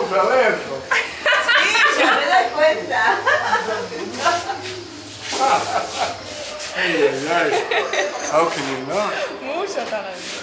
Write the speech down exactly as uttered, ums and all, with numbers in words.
talento. Sí, ya me doy cuenta. Ay, ay, ay. How can you not? Mucho talento.